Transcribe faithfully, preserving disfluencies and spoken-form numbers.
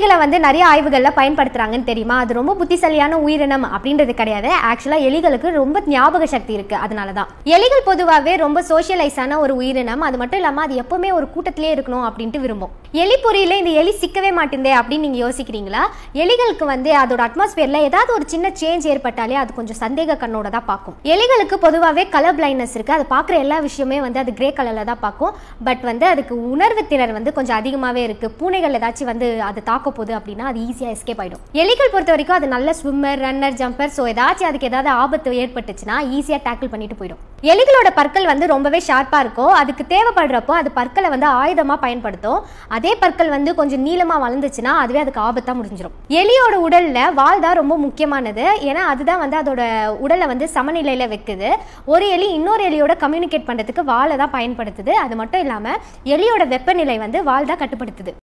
எலிகளை வந்து நிறைய ஆய்வுகளில் பயன்படுத்துறாங்கன்னு தெரியுமா? அது ரொம்ப புத்திசாலியான உயிரினம் அப்படின்றது கிடையாது. ஆக்சுவலாக எலிகளுக்கு ரொம்ப ஞாபக சக்தி இருக்கு. அதனால தான் எலிகள் பொதுவாகவே ரொம்ப சோஷியலைஸான ஒரு உயிரினம். அது மட்டும் இல்லாமல் அது எப்பவுமே ஒரு கூட்டத்திலே இருக்கணும் அப்படின்ட்டு விரும்பும். எலி பொறியில இந்த எலி சிக்கவே மாட்டேந்தே அப்படின்னு நீங்க யோசிக்கிறீங்களா? எலிகளுக்கு வந்து அதோட அட்மாஸ்பியர்ல ஏதாவது ஒரு சின்ன சேஞ்ச் ஏற்பட்டாலே அது கொஞ்சம் சந்தேக கண்ணோட தான் பார்க்கும். எலிகளுக்கு பொதுவாகவே கலர் பிளைண்ட்னஸ் இருக்கு. அது பார்க்குற எல்லா விஷயமே வந்து அது கிரே கலர்ல தான் பார்க்கும். பட் வந்து அதுக்கு உணர்வு திறன் வந்து கொஞ்சம் அதிகமாகவே இருக்கு. பூனைகள் ஏதாச்சும் வந்து அது தாக்க போகுது அப்படின்னா அது ஈஸியாக எஸ்கேப் ஆயிடும். எலிகள் பொறுத்த வரைக்கும் அது நல்ல ஸ்விம்மர், ரன்னர், ஜம்பர். ஸோ ஏதாச்சும் அதுக்கு ஏதாவது ஆபத்து ஏற்பட்டுச்சுன்னா ஈஸியாக டேக்கிள் பண்ணிட்டு போயிடும். எலிகளோட பற்கள் வந்து ரொம்பவே ஷார்ப்பா இருக்கும். அதுக்கு தேவைப்படுறப்போ அது பற்களை வந்து ஆயுதமா பயன்படுத்தும். அதே பற்கள் வந்து கொஞ்சம் நீளமா வளர்ந்துச்சுன்னா அதுவே அதுக்கு ஆபத்தா முடிஞ்சிடும். எலியோட உடல்ல வால் தான் ரொம்ப முக்கியமானது. ஏன்னா அதுதான் வந்து அதோட உடலை வந்து சமநிலையில வைக்குது. ஒரு எலி இன்னொரு எலியோட கம்யூனிகேட் பண்றதுக்கு வாலை தான் பயன்படுத்துது. அது மட்டும் இல்லாம எலியோட வெப்பநிலை வந்து வால் தான் கட்டுப்படுத்துது.